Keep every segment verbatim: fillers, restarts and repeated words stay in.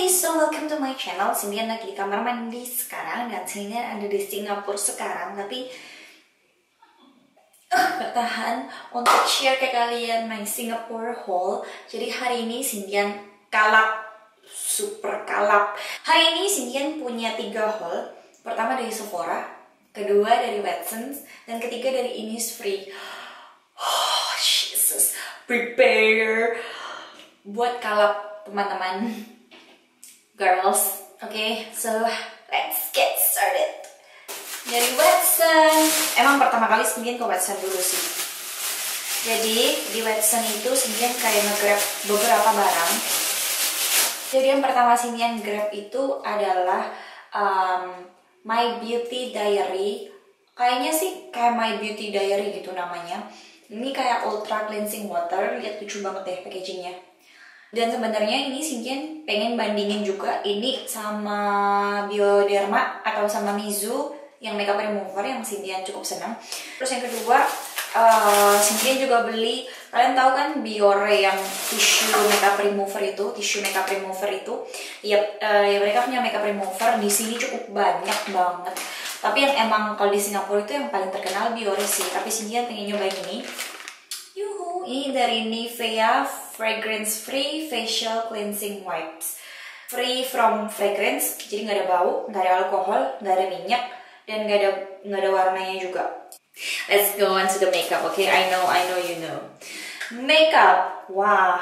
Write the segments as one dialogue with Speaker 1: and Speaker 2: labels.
Speaker 1: so welcome to my channel. Cindian lagi di kamar mandi sekarang dan Cindian ada di Singapura sekarang, tapi uh, gak tahan untuk share ke kalian my Singapore haul. Jadi hari ini Cindian kalap, super kalap. Hari ini Cindian punya tiga haul. Pertama dari Sephora, kedua dari Watsons, dan ketiga dari Innisfree. Oh Jesus, prepare buat kalap teman-teman. Girls, okay, so let's get started. Dari Watsons, emang pertama kali Cindian ke Watsons dulu sih. Jadi di Watsons itu Cindian kayak nge-grab beberapa barang. Jadi yang pertama Cindian grab itu adalah um, My Beauty Diary. Kayaknya sih kayak My Beauty Diary gitu namanya. Ini kayak ultra cleansing water. Lihat lucu banget deh packagingnya. Dan sebenarnya ini Cindian pengen bandingin juga ini sama Bioderma atau sama Mizu yang makeup remover yang Cindian cukup senang. Terus yang kedua, uh, Cindian juga beli, kalian tahu kan Biore yang tisu makeup remover itu, tisu makeup remover itu. Yap, uh, ya mereka punya makeup remover di sini cukup banyak banget. Tapi yang emang kalau di Singapura itu yang paling terkenal Biore sih. Tapi Cindian pengen nyoba ini. Yuhu, ini dari Nivea Fragrance Free Facial Cleansing Wipes. Free from fragrance, jadi nggak ada bau, nggak ada alkohol, nggak ada minyak, dan nggak ada nggak ada warnanya juga. Let's go on to the makeup, okay? I know, I know you know. Makeup, wow.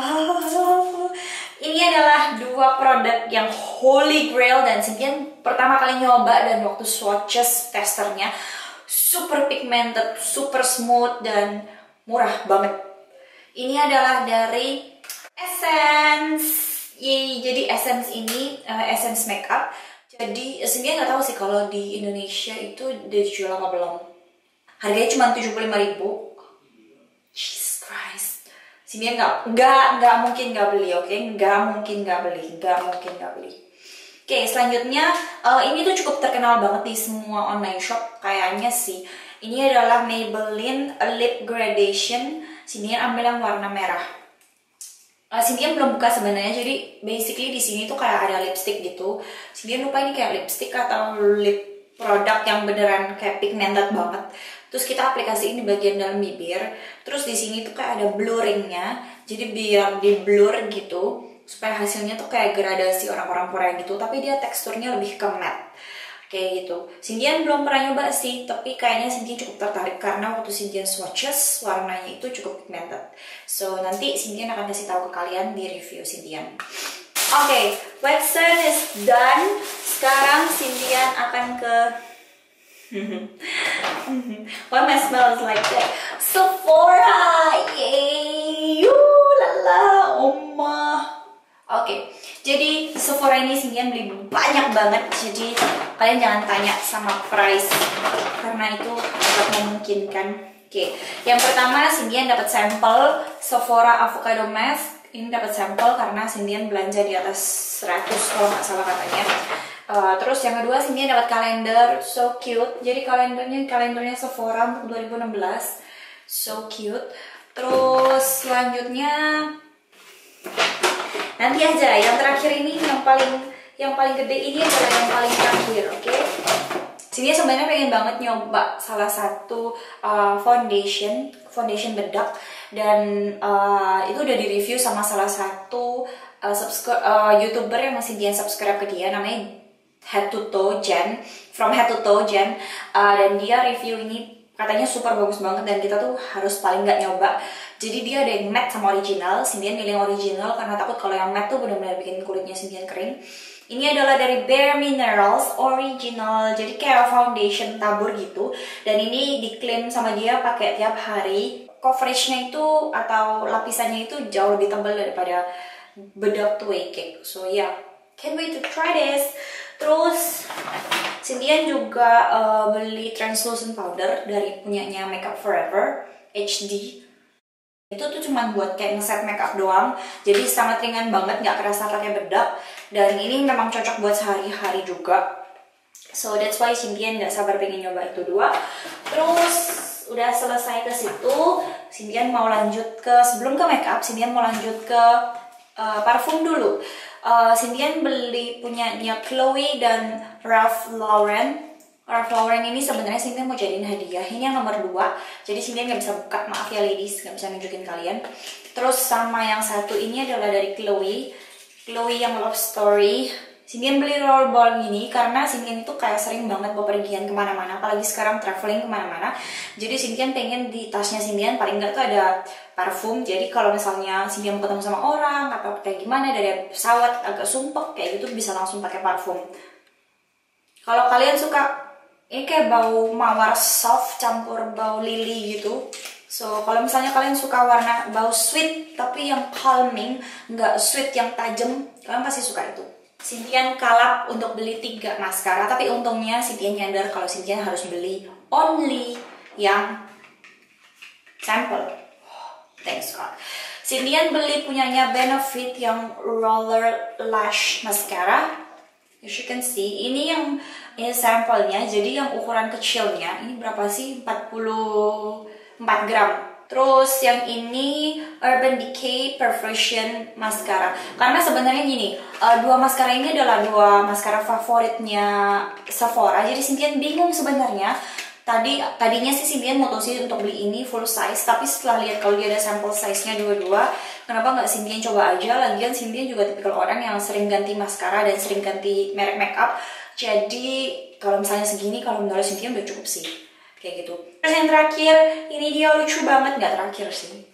Speaker 1: Ini adalah dua produk yang holy grail dan Cindian pertama kali nyoba dan waktu swatches testernya super pigmented, super smooth dan murah banget. Ini adalah dari Essence. Yeay, jadi Essence ini uh, Essence makeup. Jadi sebenarnya nggak tahu sih kalau di Indonesia itu udah dijual apa belum. Harganya cuma tujuh puluh lima ribu. Jesus Christ. Sebenarnya nggak nggak nggak mungkin nggak beli, oke? Okay? Nggak mungkin nggak beli, nggak mungkin nggak beli. Oke, okay, selanjutnya uh, ini tuh cukup terkenal banget di semua online shop kayaknya sih. Ini adalah Maybelline Lip Gradation. Cindian ambil yang warna merah. Uh, Cindian belum buka sebenarnya, jadi basically di sini tuh kayak ada lipstick gitu. Cindian lupa ini kayak lipstick atau lip produk yang beneran kayak pigmented banget. Terus kita aplikasiin di bagian dalam bibir. Terus di sini tuh kayak ada blurringnya, jadi biar di blur gitu supaya hasilnya tuh kayak gradasi orang-orang Korea gitu. Tapi dia teksturnya lebih ke matte. Kayak gitu. Cindian belum pernah nyoba sih, tapi kayaknya Cindian cukup tertarik karena waktu Cindian swatches warnanya itu cukup pigmented. So nanti Cindian akan kasih tahu ke kalian di review Cindian. Oke, okay, Watsons is done. Sekarang Cindian akan ke why my smell is like that? Sephora, yay, lala, oma. Oke, okay. Jadi Sephora ini Cindian beli banyak banget. Jadi kalian jangan tanya sama price karena itu agak memungkinkan. Oke, okay. Yang pertama Cindian dapat sampel Sephora Avocado Mask. Ini dapat sampel karena Cindian belanja di atas seratus kalau nggak salah katanya. Uh, terus yang kedua Cindian dapat kalender, so cute. Jadi kalendernya kalendernya Sephora untuk dua ribu enam belas, so cute. Terus selanjutnya nanti aja yang terakhir ini yang paling yang paling gede ini adalah yang paling terakhir, oke? Okay? Sini sebenarnya pengen banget nyoba salah satu uh, foundation foundation bedak dan uh, itu udah di review sama salah satu uh, subscribe uh, youtuber yang masih dia subscribe ke dia, namanya Head to Toe Jen, from Head to Toe Jen, uh, dan dia review ini katanya super bagus banget dan kita tuh harus paling nggak nyoba. Jadi dia ada yang matte sama original. Cindian milih yang original karena takut kalau yang matte tuh benar-benar bikin kulitnya Cindian kering. Ini adalah dari Bare Minerals original. Jadi kayak foundation tabur gitu. Dan ini diklaim sama dia pakai tiap hari. Coveragenya itu atau lapisannya itu jauh lebih tebal daripada bedak Tway Cake. So yeah, can't wait to try this. Terus Cindian juga uh, beli translucent powder dari punyanya Makeup Forever H D. Itu tuh cuma buat kayak ngeset makeup doang, jadi sangat ringan banget, nggak kerasa pakai bedak. Dan ini memang cocok buat sehari-hari juga. So that's why Cindian nggak sabar pengen nyoba itu dua. Terus udah selesai ke situ, Cindian mau lanjut ke sebelum ke makeup, Cindian mau lanjut ke uh, parfum dulu. uh, Cindy beli punyanya Chloe dan Ralph Lauren. Ralph Lauren ini sebenarnya Cindy mau jadiin hadiah. Ini yang nomor dua. Jadi Cindy nggak bisa buka, maaf ya ladies, nggak bisa nunjukin kalian. Terus sama yang satu ini adalah dari Chloe. Chloe yang Love Story. Cindy beli rollerball gini karena Cindy itu kayak sering banget bepergian kemana-mana, apalagi sekarang traveling kemana-mana. Jadi Cindy pengen di tasnya Cindy paling nggak tuh ada parfum. Jadi kalau misalnya Cindy mau ketemu sama orang atau kayak gimana dari pesawat agak sumpek kayak gitu bisa langsung pakai parfum. Kalau kalian suka ini kayak bau mawar soft campur bau lili gitu. So kalau misalnya kalian suka warna bau sweet tapi yang calming, nggak sweet yang tajam, kalian pasti suka itu. Cynthia kalap untuk beli tiga maskara, tapi untungnya Cynthia nyadar kalau Cynthia harus beli only yang sampel. Thanks God. Cynthia beli punyanya Benefit yang Roller Lash Mascara. As you can see, ini yang ini sampelnya, jadi yang ukuran kecilnya. Ini berapa sih? empat puluh empat gram. Terus yang ini Urban Decay Perfection Mascara. Karena sebenarnya gini, uh, dua maskara ini adalah dua maskara favoritnya Sephora. Jadi Cynthia bingung sebenarnya. Tadi tadinya sih Cynthia mutusin untuk beli ini full size, tapi setelah lihat kalau dia ada sampel size-nya dua-dua, kenapa nggak Cynthia coba aja? Lagian Cynthia juga tipikal orang yang sering ganti maskara dan sering ganti merek makeup. Jadi kalau misalnya segini, kalau menurut Cynthia udah cukup sih. Kayak gitu. Terus yang terakhir, ini dia lucu banget, nggak terakhir sih.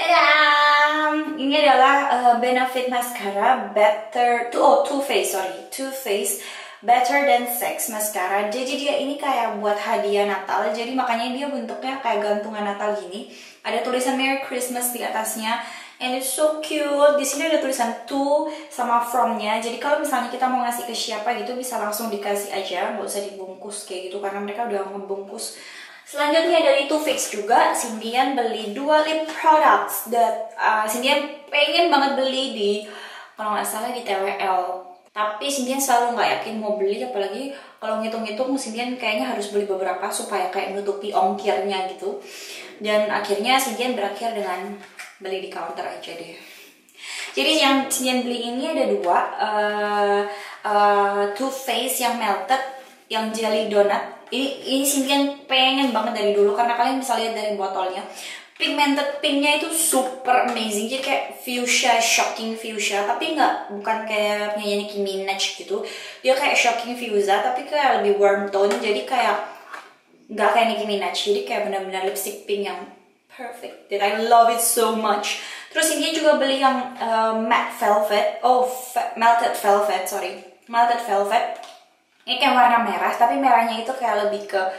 Speaker 1: Tadam! Ini adalah uh, Benefit Mascara Better, oh Too Faced, sorry, Too Faced Better Than Sex Mascara. Jadi dia ini kayak buat hadiah Natal, jadi makanya dia bentuknya kayak gantungan Natal gini. Ada tulisan Merry Christmas di atasnya. And it's so cute. Di sini ada tulisan to sama from-nya. Jadi kalau misalnya kita mau ngasih ke siapa gitu bisa langsung dikasih aja, nggak usah dibungkus kayak gitu karena mereka udah ngebungkus. Selanjutnya dari Too Faced juga, Cynthia beli dua lip products that uh, Cynthia pengen banget beli di kalau nggak salah di T W L. Tapi Cynthia selalu nggak yakin mau beli, apalagi kalau ngitung-ngitung Cynthia kayaknya harus beli beberapa supaya kayak menutupi ongkirnya gitu. Dan akhirnya Cynthia berakhir dengan beli di counter aja deh. Jadi yang Cynthia beli ini ada dua, uh, uh, Too Faced yang melted, yang jelly donut. Ini ini Cynthia pengen banget dari dulu karena kalian bisa lihat dari botolnya. Pigmented pinknya itu super amazing, jadi kayak fuchsia, shocking fuchsia, tapi nggak bukan kayak punya Nicki Minaj gitu. Dia kayak shocking fuchsia tapi kayak lebih warm tone, jadi kayak nggak kayak Nicki Minaj, jadi kayak benar-benar lipstick pink yang perfect. That I love it so much. Terus ini juga beli yang uh, matte velvet, oh melted velvet, sorry, melted velvet. Ini kayak warna merah, tapi merahnya itu kayak lebih ke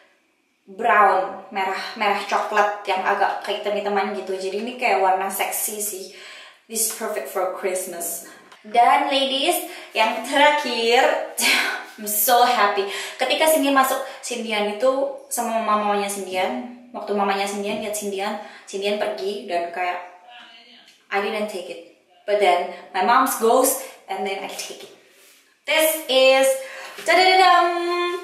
Speaker 1: brown, merah merah coklat yang agak kayak hitam-hitaman gitu. Jadi ini kayak warna seksi sih. This is perfect for Christmas. Dan ladies, yang terakhir, I'm so happy. Ketika Cynthia masuk, Cynthia itu sama mamanya Cynthia. Waktu mamanya Cynthia lihat Cynthia, Cynthia pergi dan kayak I didn't take it. But then my mom goes and then I take it. This is da-da-da-dum!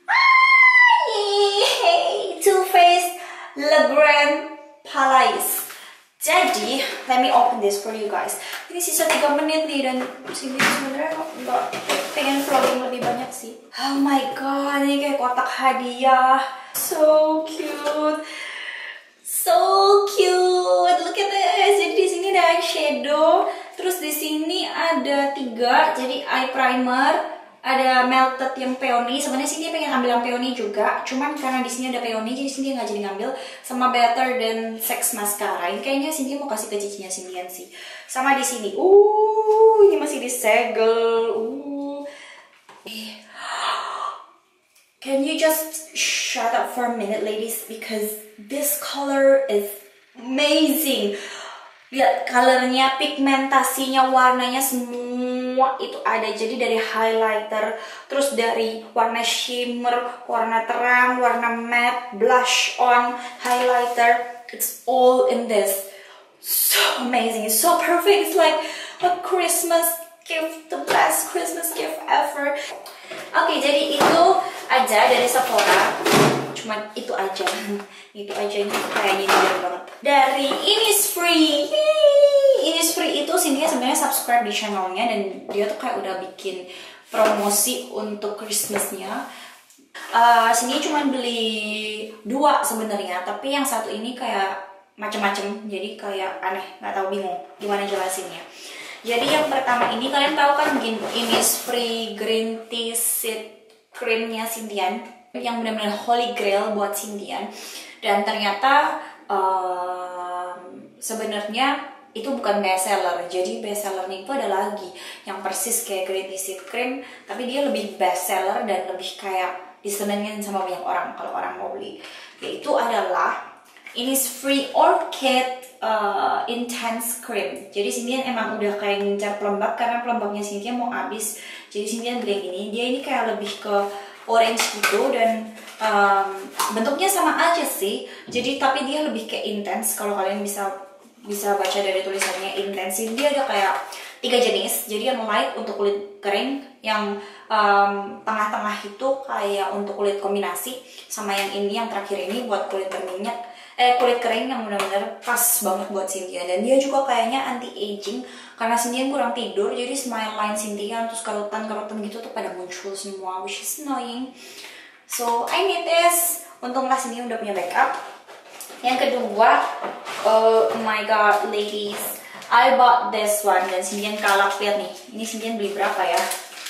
Speaker 1: Too Faced Le Grand Palais. Jadi, let me open this for you guys. Ini sisa tiga menit nih dan sini sebenarnya nggak pengen vlogging lebih banyak sih. Oh my god, ini kayak kotak hadiah. So cute. So cute. Look at this. Jadi di sini ada eyeshadow. Terus di sini ada tiga. Jadi eye primer. Ada melted yang peony. Sebenarnya sih dia pengen ambil yang peony juga, cuman karena di sini ada peony jadi sini nggak jadi ngambil. Sama Better Than Sex Mascara. Ini kayaknya Cynthia mau kasih ke cicinya Cynthia sih. Sama di sini. Uh, ini masih disegel. Uh. Can you just shut up for a minute, ladies? Because this color is amazing. Lihat colornya, pigmentasinya, warnanya semua itu ada. Jadi dari highlighter, terus dari warna shimmer, warna terang, warna matte, blush on, highlighter, it's all in this. So amazing, it's so perfect. It's like a Christmas gift, the best Christmas gift ever. Oke, okay, jadi itu aja dari Sephora. Cuman itu aja. Itu aja, ini kayaknya ini banget. Dari Innisfree. Yeay! Ini Innisfree itu Cynthia sebenarnya subscribe di channelnya, dan dia tuh kayak udah bikin promosi untuk Christmasnya. Uh, Cynthia cuma beli dua sebenarnya, tapi yang satu ini kayak macem-macem, jadi kayak aneh, nggak tahu, bingung gimana jelasinnya. Jadi yang pertama ini kalian tahu kan Innisfree Green Tea Seed Creamnya Cynthia, yang benar-benar holy grail buat Cynthia. Dan ternyata um, sebenarnya itu bukan best seller. Jadi best sellernya itu ada lagi yang persis kayak Green Tea Seed Cream, tapi dia lebih best seller dan lebih kayak disenengin sama banyak orang kalau orang mau beli. Yaitu adalah Innisfree Orchid uh, Intense Cream. Jadi Cynthia emang udah kayak ngincar pelembab karena pelembabnya Cynthia mau habis. Jadi Cynthia beli yang ini. Dia ini kayak lebih ke orange gitu, dan um, bentuknya sama aja sih. Jadi tapi dia lebih kayak intense. Kalau kalian bisa bisa baca dari tulisannya intense. Dia ada kayak tiga jenis. Jadi yang light untuk kulit kering, yang um, tengah-tengah itu kayak untuk kulit kombinasi, sama yang ini yang terakhir ini buat kulit berminyak, eh kulit kering yang benar-benar pas banget buat Cynthia. Dan dia juga kayaknya anti aging karena Cynthia kurang tidur, jadi smile line Cynthia terus karutan-karutan gitu tuh pada muncul semua, which is annoying. So I need this. Untunglah Cynthia udah punya backup. Yang kedua, oh my god ladies, I bought this one, dan Cynthia kalap. Lihat nih, ini Cynthia beli berapa ya?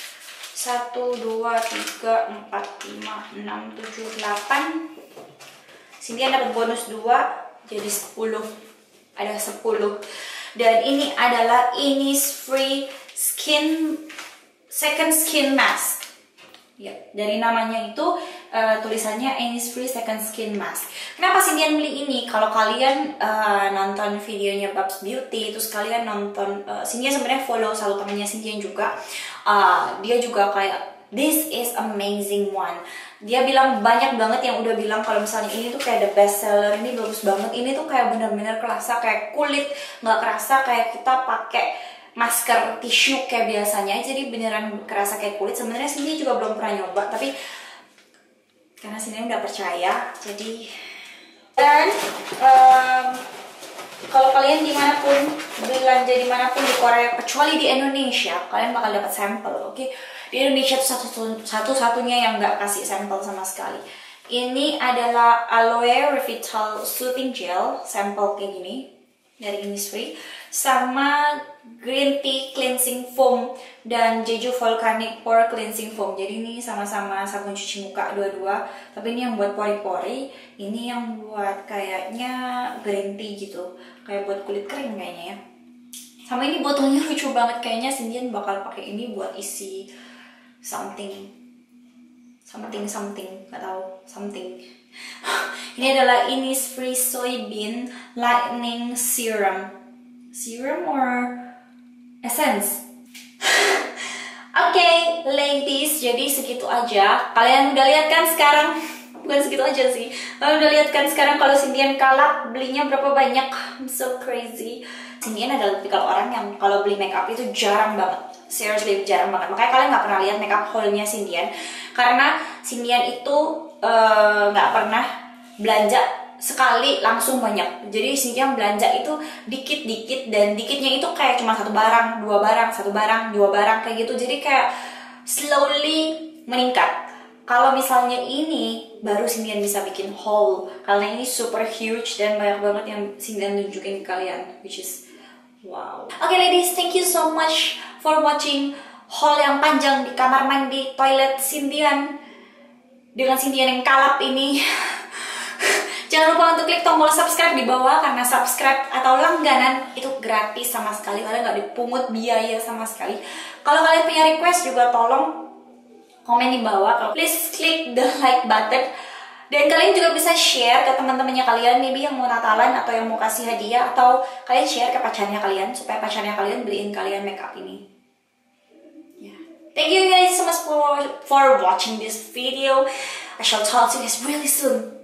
Speaker 1: satu, dua, tiga, empat, lima, enam, tujuh, delapan. Cynthia dapat bonus dua, jadi sepuluh. Ada sepuluh. Dan ini adalah Innisfree Skin Second Skin Mask. Ya, dari namanya itu uh, tulisannya Innisfree Second Skin Mask. Kenapa Cynthia beli ini? Kalau kalian uh, nonton videonya Babs Beauty, terus kalian nonton, uh, Cynthia sebenarnya follow selalu temennya Cynthia juga. Uh, dia juga kayak, this is amazing one. Dia bilang banyak banget yang udah bilang kalau misalnya ini tuh kayak the best seller, ini bagus banget, ini tuh kayak benar-benar kerasa kayak kulit, nggak kerasa kayak kita pakai masker tisu kayak biasanya, jadi beneran kerasa kayak kulit. Sebenarnya Cynthia juga belum pernah nyoba, tapi karena Cynthia udah percaya, jadi. Dan um, kalau kalian dimanapun belanja dimanapun di Korea, kecuali di Indonesia, kalian bakal dapat sampel, oke? Okay? Di Indonesia itu satu-satunya yang nggak kasih sampel sama sekali. Ini adalah Aloe Revital Soothing Gel, sampel kayak gini dari Innisfree, sama Green Tea Cleansing Foam dan Jeju Volcanic Pore Cleansing Foam. Jadi ini sama-sama sabun cuci muka dua-dua, tapi ini yang buat pori-pori, ini yang buat kayaknya green tea gitu, kayak buat kulit kering kayaknya ya. Sama ini botolnya lucu banget, kayaknya Cynthia bakal pakai ini buat isi something something something nggak tahu something. Ini adalah Innisfree Soybean Lightening Serum. Serum or essence? Oke, okay, ladies, jadi segitu aja. Kalian udah lihat kan sekarang? Bukan segitu aja sih. Kalian udah lihat kan sekarang kalau Cynthia kalap belinya berapa banyak? I'm so crazy. Cynthia adalah tipikal orang yang kalau beli makeup itu jarang banget. Seriously, jarang banget. Makanya kalian nggak pernah lihat makeup haul-nya Cynthia. Karena Cynthia itu nggak uh, pernah belanja sekali langsung banyak. Jadi Cynthia belanja itu dikit-dikit, dan dikitnya itu kayak cuma satu barang, dua barang, satu barang, dua barang kayak gitu. Jadi kayak slowly meningkat. Kalau misalnya ini baru Cynthia bisa bikin haul, karena ini super huge dan banyak banget yang Cynthia tunjukin ke kalian, which is wow. Oke okay, ladies, thank you so much for watching haul yang panjang di kamar mandi toilet Cynthia dengan Cynthia yang kalap ini. Jangan lupa untuk klik tombol subscribe di bawah, karena subscribe atau langganan itu gratis sama sekali, kalian nggak dipungut biaya sama sekali. Kalau kalian punya request juga tolong komen di bawah. Please klik the like button, dan kalian juga bisa share ke teman-temannya kalian, maybe yang mau Natalan atau yang mau kasih hadiah, atau kalian share ke pacarnya kalian supaya pacarnya kalian beliin kalian makeup ini. Yeah. Thank you guys so much for for watching this video. I shall talk to you guys really soon.